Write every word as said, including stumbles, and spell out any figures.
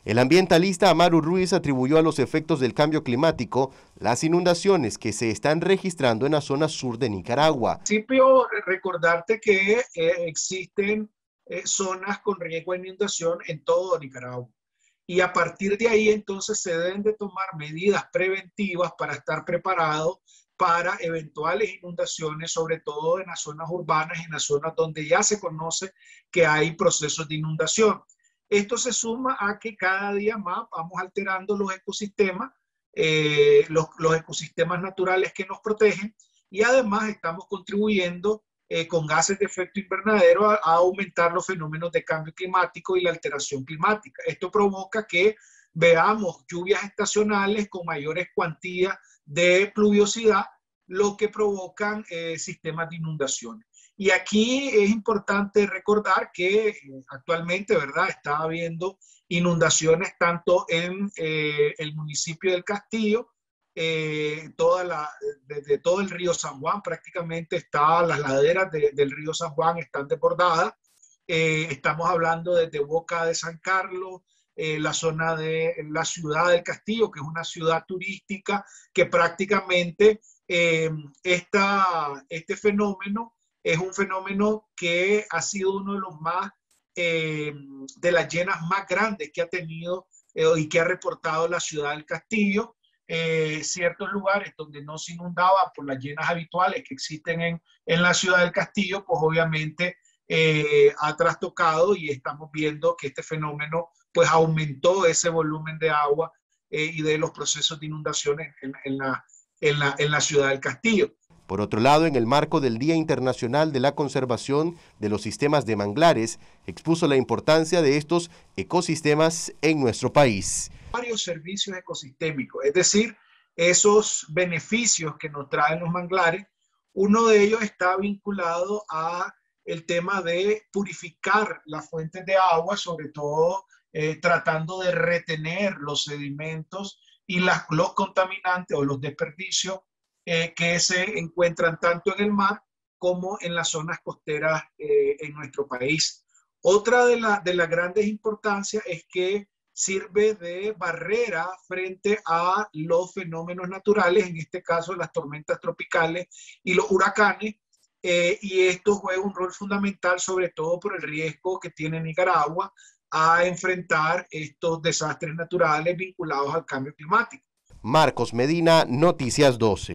El ambientalista Amaru Ruiz atribuyó a los efectos del cambio climático las inundaciones que se están registrando en la zona sur de Nicaragua. En principio, recordarte que eh, existen eh, zonas con riesgo de inundación en todo Nicaragua. Y a partir de ahí, entonces, se deben de tomar medidas preventivas para estar preparados para eventuales inundaciones, sobre todo en las zonas urbanas y en las zonas donde ya se conoce que hay procesos de inundación. Esto se suma a que cada día más vamos alterando los ecosistemas, eh, los, los ecosistemas naturales que nos protegen, y además estamos contribuyendo eh, con gases de efecto invernadero a, a aumentar los fenómenos de cambio climático y la alteración climática. Esto provoca que veamos lluvias estacionales con mayores cuantías de pluviosidad, lo que provocan eh, sistemas de inundaciones. Y aquí es importante recordar que eh, actualmente, ¿verdad?, está habiendo inundaciones tanto en eh, el municipio del Castillo, eh, toda la, desde todo el río San Juan prácticamente está, las laderas de, del río San Juan están desbordadas. Eh, estamos hablando desde Boca de San Carlos, eh, la zona de la ciudad del Castillo, que es una ciudad turística que prácticamente eh, esta, este fenómeno es un fenómeno que ha sido uno de los más, eh, de las llenas más grandes que ha tenido eh, y que ha reportado la ciudad del Castillo. Eh, ciertos lugares donde no se inundaba por las llenas habituales que existen en, en la ciudad del Castillo, pues obviamente eh, ha trastocado, y estamos viendo que este fenómeno pues aumentó ese volumen de agua eh, y de los procesos de inundaciones en, en, la, en, la, en la ciudad del Castillo. Por otro lado, en el marco del Día Internacional de la Conservación de los Sistemas de Manglares, expuso la importancia de estos ecosistemas en nuestro país. Varios servicios ecosistémicos, es decir, esos beneficios que nos traen los manglares. Uno de ellos está vinculado a el tema de purificar las fuentes de agua, sobre todo eh, tratando de retener los sedimentos y las, los contaminantes o los desperdicios eh, que se encuentran tanto en el mar como en las zonas costeras eh, en nuestro país. Otra de, la, de las grandes importancias es que sirve de barrera frente a los fenómenos naturales, en este caso las tormentas tropicales y los huracanes, eh, y esto juega un rol fundamental, sobre todo por el riesgo que tiene Nicaragua a enfrentar estos desastres naturales vinculados al cambio climático. Marcos Medina, Noticias doce.